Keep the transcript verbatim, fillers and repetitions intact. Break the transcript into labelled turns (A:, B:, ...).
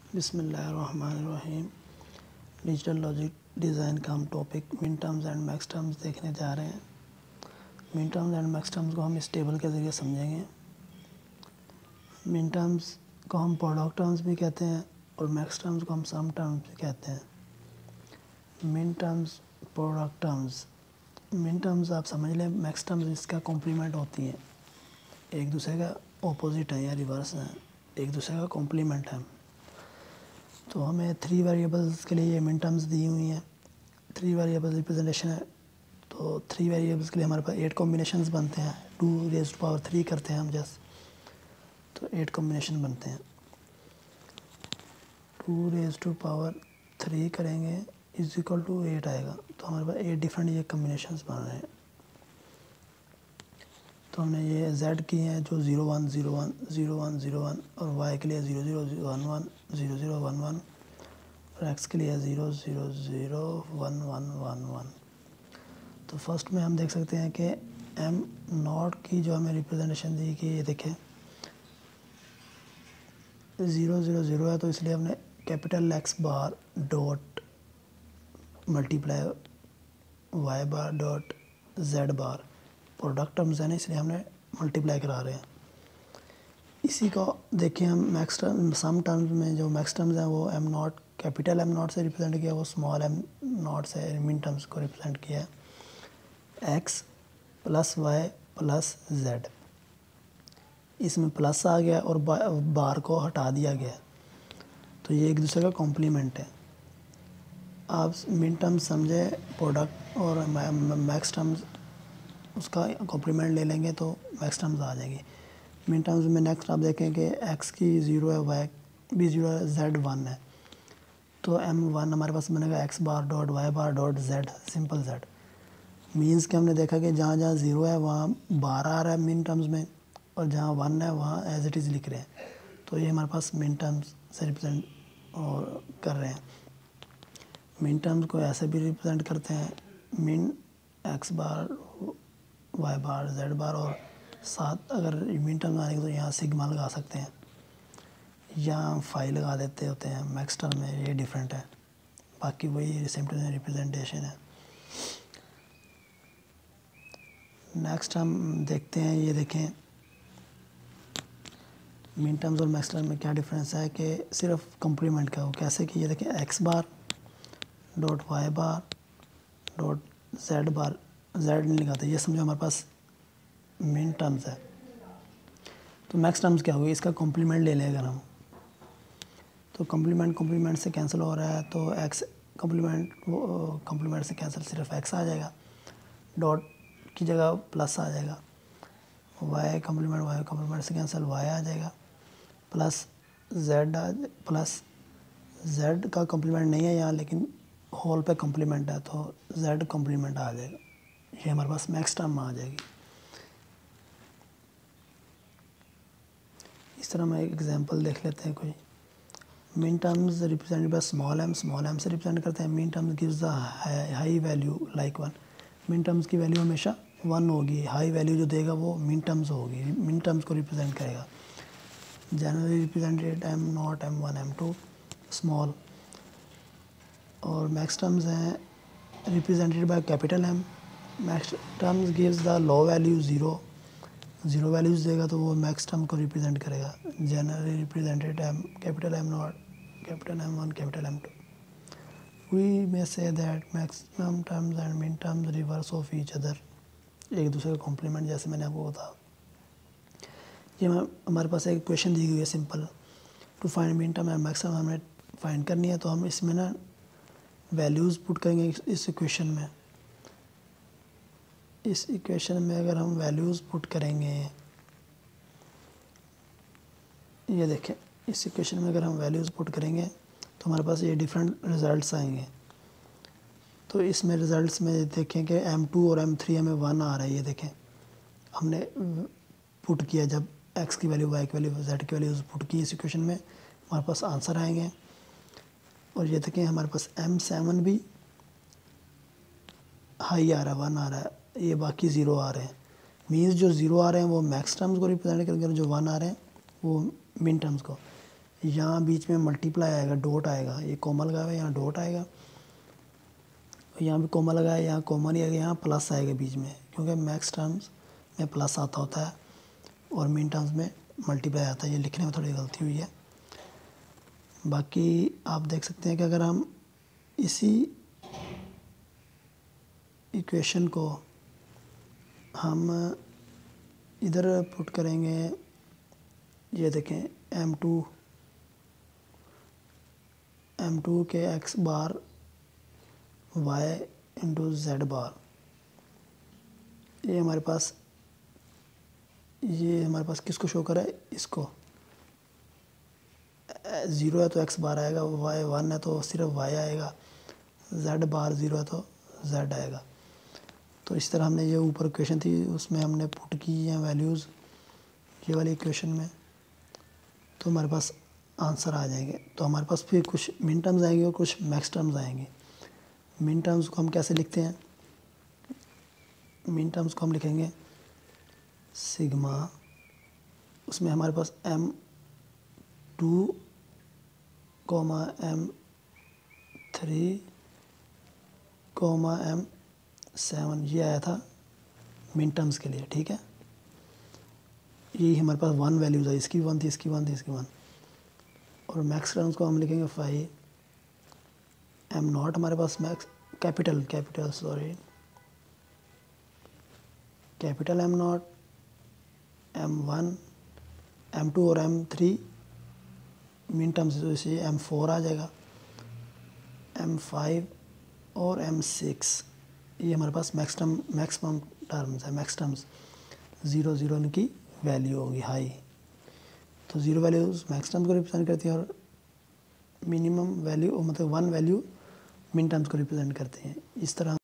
A: बिस्मिल्लाहिर्रहमानिर्रहीम। Digital logic design का हम टॉपिक मिन टर्म्स एंड मैक्स टर्म्स देखने जा रहे हैं। Min terms and max terms को हम इस टेबल के ज़रिए समझेंगे। मिन टर्म्स को हम प्रोडक्ट टर्म्स भी कहते हैं और मैक्स टर्म्स को हम सम टर्म्स भी कहते हैं। Min terms, product terms. Min terms आप समझ लें, मैक्स टर्म्स इसका कॉम्प्लीमेंट होती हैं, एक दूसरे का ऑपोजिट है या रिवर्स है, एक दूसरे का कॉम्प्लीमेंट है। तो हमें थ्री वेरिएबल्स के लिए ये मिन टर्म्स दी हुई हैं। थ्री वेरिएबल रिप्रेजेंटेशन है, तो थ्री वेरिएबल्स के लिए हमारे पास एट कॉम्बिनेशंस बनते हैं। Two raise to power three करते हैं हम जस्ट, तो एट कॉम्बिनेशन बनते हैं। Two raise to power three करेंगे इज इक्वल टू एट आएगा, तो हमारे पास एट डिफरेंट ये कॉम्बिनेशंस बन रहे हैं। तो हमने ये z की हैं जो zero one zero one zero one zero one और y के लिए zero zero one one zero zero one one और x के लिए zero zero zero one one one one. तो फर्स्ट में हम देख सकते हैं कि m नॉट की जो हमें रिप्रेजेंटेशन दी कि ये देखें ज़ीरो ज़ीरो ज़ीरो है, तो इसलिए हमने capital x bar dot multiply y bar dot z bar, product terms है ना इसलिए हमने मल्टीप्लाई करा रहे हैं। इसी को देखिए हम मैक्स टर्म सम टर्म्स में जो मैक्स टर्म्स हैं वो M not capital M not से रिप्रेजेंट किया, वो स्मॉल एम नॉट से मिन टर्म्स को रिप्रेजेंट किया है। X plus Y plus Z, इसमें प्लस आ गया और बा, बार को हटा दिया गया, तो ये एक दूसरे का कॉम्प्लीमेंट है। आप मिन टर्म्स समझे, प्रोडक्ट और मैक्स टर्म्स उसका कॉम्प्लीमेंट ले लेंगे तो मैक्स टर्म्स आ जाएगी। मिन टर्म्स में नेक्स्ट आप देखें कि x की ज़ीरो है, y भी ज़ीरो है, z वन है, तो m वन हमारे पास बनेगा x bar dot y bar dot z, simple z। Means कि हमने देखा कि जहाँ जहाँ ज़ीरो है वहाँ बार आ रहा है मिन टर्म्स में, और जहाँ वन है वहाँ एज इट इज़ लिख रहे हैं, तो ये हमारे पास मिन टर्म्स से रिप्रेजेंट और कर रहे हैं। मिन टर्म्स को ऐसे भी रिप्रेजेंट करते हैं, मिन x बार y बार z बार, और साथ अगर मिन टर्म आने तो यहाँ सिग्मा लगा सकते हैं या फाई लगा देते होते हैं। मैक्स टर्म में ये डिफरेंट है, बाकी वही सिम्पल रिप्रेजेंटेशन है। नेक्स्ट हम देखते हैं, ये देखें मिन टर्म्स और मैक्स टर्म में क्या डिफरेंस है कि सिर्फ कॉम्प्लीमेंट का हो। कैसे कि ये देखें X bar dot Y bar dot Z bar, Z नहीं लगाते, ये समझो हमारे पास मिन टर्म्स है। तो मैक्स टर्म्स क्या होगी, इसका कॉम्प्लीमेंट ले लें अगर हम, तो कॉम्प्लीमेंट कॉम्प्लीमेंट से कैंसिल हो रहा है, तो एक्स कॉम्प्लीमेंट वो कॉम्प्लीमेंट से कैंसिल सिर्फ एक्स आ जाएगा, डॉट की जगह प्लस आ जाएगा। वाई कॉम्प्लीमेंट वाई कॉम्प्लीमेंट से कैंसिल वाई आ जाएगा, प्लस जेड आ प्लस जेड का कॉम्प्लीमेंट नहीं है यहाँ, लेकिन होल पे कॉम्प्लीमेंट है, तो जेड कॉम्प्लीमेंट आ जाएगा। ये हमारे पास मैक्स टर्म आ जाएगी। इस तरह हम एक एग्जांपल देख लेते हैं कोई। Min terms represented by small M, small M से रिप्रेजेंट करते हैं। Min terms gives the high value like one, min terms की वैल्यू हमेशा वन होगी, हाई वैल्यू जो देगा वो मिन टर्म्स होगी, मिन टर्म्स को रिप्रेजेंट करेगा। Generally represented M not M one M two small, और मैक्स टर्म्स हैं represented by capital M. Max terms gives the low value zero, zero values देगा तो वो मैक्स टर्म को रिप्रेजेंट करेगा। Generally represented M capital M not capital M one capital M two. We may say that maximum terms and min terms reverse of each other, एक दूसरे का complement, जैसे मैंने आपको बताया। ये हमारे पास एक क्वेश्चन दी हुई है simple, to find min term and max term हमें फाइंड करनी है, तो हम इसमें ना वैल्यूज़ पुट करेंगे इस इक्वेशन में। इस इक्वेशन में अगर हम वैल्यूज़ पुट करेंगे, ये देखें इस इक्वेशन में अगर हम वैल्यूज़ पुट करेंगे तो हमारे पास ये डिफरेंट रिज़ल्ट्स आएंगे। तो इसमें रिज़ल्ट्स में देखें कि एम टू और एम थ्री हमें वन आ रहा है, ये देखें हमने पुट किया, जब एक्स की वैल्यू वाई की वैल्यू जेड की वैल्यूज़ पुट की इस इक्वेशन में, हमारे पास आंसर आएंगे। और ये देखें हमारे पास एम सेवन भी हाई आ रहा है, वन आ रहा है, ये बाकी ज़ीरो आ रहे हैं। मीन्स जो ज़ीरो आ रहे हैं वो मैक्स टर्म्स को रिप्रेजेंट करेंगे, और जो वन आ रहे हैं वो मिन टर्म्स को। यहाँ बीच में मल्टीप्लाई आएगा, डॉट आएगा, ये कॉमा लगा हुआ है, यहाँ डॉट आएगा, यहाँ भी कॉमा लगा है, यहाँ कॉमा नहीं आएगा, यहाँ प्लस आएगा बीच में, क्योंकि मैक्स टर्म्स में प्लस आता होता है और मिन टर्म्स में मल्टीप्लाई आता है। ये लिखने में थोड़ी गलती हुई है। बाकी आप देख सकते हैं कि अगर हम इसी इक्वेशन को हम इधर पुट करेंगे, ये देखें एम टू एम टू के X bar Y into Z bar, ये हमारे पास ये हमारे पास किसको शो कर रहा है, इसको। ज़ीरो है तो एक्स बार आएगा, वाई वन है तो सिर्फ वाई आएगा, जेड बार ज़ीरो है तो जेड आएगा। तो इस तरह हमने ये ऊपर इक्वेशन थी उसमें हमने पुट की हैं वैल्यूज़ ये वाली इक्वेशन में, तो हमारे पास आंसर आ जाएंगे। तो हमारे पास फिर कुछ मिन टर्म्स आएंगे और कुछ मैक्स टर्म्स आएंगे। मिन टर्म्स को हम कैसे लिखते हैं, मिन टर्म्स को हम लिखेंगे सिग्मा, उसमें हमारे पास M two comma M three comma M seven, ये आया था मिन टर्म्स के लिए, ठीक है। यही हमारे पास वन वैल्यूज़ है, इसकी वन थी, इसकी वन थी, इसकी वन। और मैक्स टर्म्स को हम लिखेंगे फाइव एम नॉट, हमारे पास max capital capital sorry capital M not, M one, M two और एम थ्री मिन टर्म्स, तो इसे एम फोर आ जाएगा, एम फाइव और एम सिक्स, ये हमारे पास मैक्स टर्म मैक्सिमम टर्म्स है। मैक्स टर्म्स ज़ीरो ज़ीरो इनकी वैल्यू होगी हाई, तो ज़ीरो वैल्यूज मैक्स टर्म्स को रिप्रेजेंट करती है और मिनिमम वैल्यू मतलब वन वैल्यू मिन टर्म्स को रिप्रेजेंट करते हैं। इस तरह